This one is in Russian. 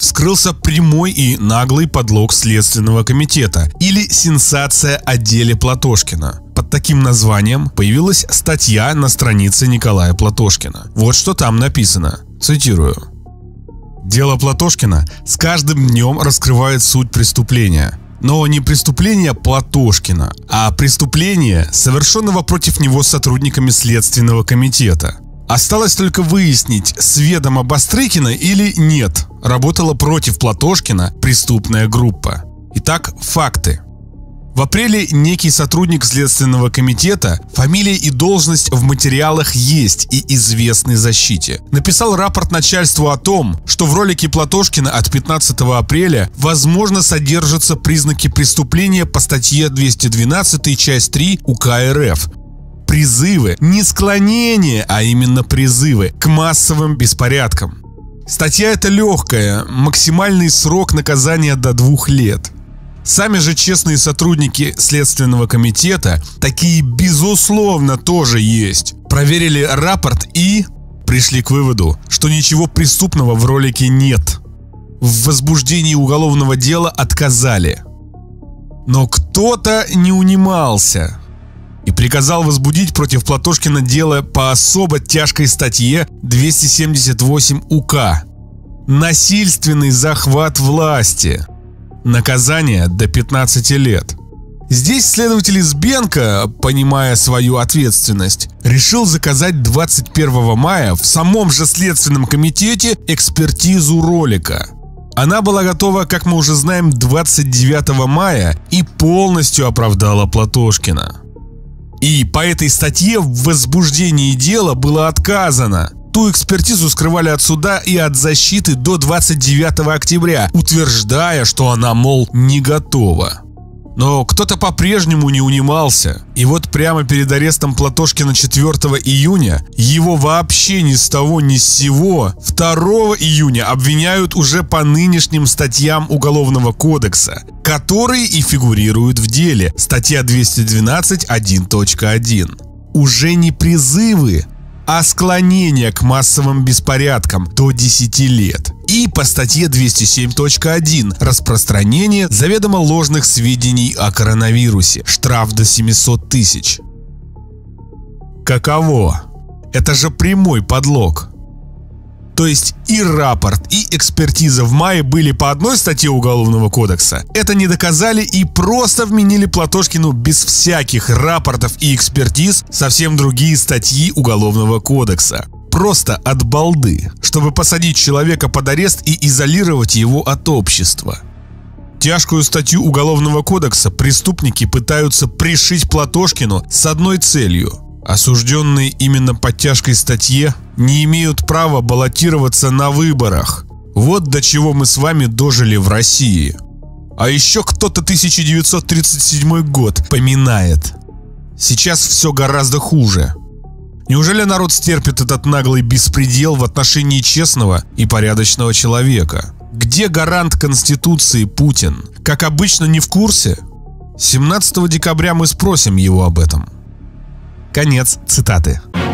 вскрылся прямой и наглый подлог Следственного комитета или сенсация о деле Платошкина. Под таким названием появилась статья на странице Николая Платошкина. Вот что там написано. Цитирую. «Дело Платошкина с каждым днем раскрывает суть преступления. Но не преступление Платошкина, а преступление, совершенного против него сотрудниками Следственного комитета. Осталось только выяснить, с ведома Бастрыкина или нет, работала против Платошкина преступная группа. Итак, факты. В апреле некий сотрудник Следственного комитета, фамилия и должность в материалах есть и известны защите, написал рапорт начальству о том, что в ролике Платошкина от 15 апреля возможно содержатся признаки преступления по статье 212 часть 3 УК РФ. Призывы, не склонения, а именно призывы к массовым беспорядкам. Статья эта легкая, максимальный срок наказания до 2 лет. Сами же честные сотрудники Следственного комитета, такие безусловно тоже есть, проверили рапорт и пришли к выводу, что ничего преступного в ролике нет. В возбуждении уголовного дела отказали. Но кто-то не унимался и приказал возбудить против Платошкина дело по особо тяжкой статье 278 УК «Насильственный захват власти». Наказание до 15 лет. Здесь следователь Избенко, понимая свою ответственность, решил заказать 21 мая в самом же Следственном комитете экспертизу ролика. Она была готова, как мы уже знаем, 29 мая и полностью оправдала Платошкина. И по этой статье в возбуждении дела было отказано. Ту экспертизу скрывали от суда и от защиты до 29 октября, утверждая, что она, мол, не готова. Но кто-то по-прежнему не унимался. И вот прямо перед арестом Платошкина 4 июня его вообще ни с того ни с сего 2 июня обвиняют уже по нынешним статьям Уголовного кодекса, которые и фигурируют в деле. Статья 212 1.1. Уже не призывы, а склонение к массовым беспорядкам до 10 лет. И по статье 207.1 распространение заведомо ложных сведений о коронавирусе. Штраф до 700 тысяч. Каково? Это же прямой подлог. То есть и рапорт, и экспертиза в мае были по одной статье Уголовного кодекса. Это не доказали и просто вменили Платошкину без всяких рапортов и экспертиз совсем другие статьи Уголовного кодекса. Просто от балды, чтобы посадить человека под арест и изолировать его от общества. Тяжкую статью Уголовного кодекса преступники пытаются пришить Платошкину с одной целью. Осужденные именно по тяжкой статье не имеют права баллотироваться на выборах. Вот до чего мы с вами дожили в России. А еще кто-то 1937 год поминает. Сейчас все гораздо хуже. Неужели народ стерпит этот наглый беспредел в отношении честного и порядочного человека? Где гарант Конституции Путин? Как обычно, не в курсе? 17 декабря мы спросим его об этом. Конец цитаты.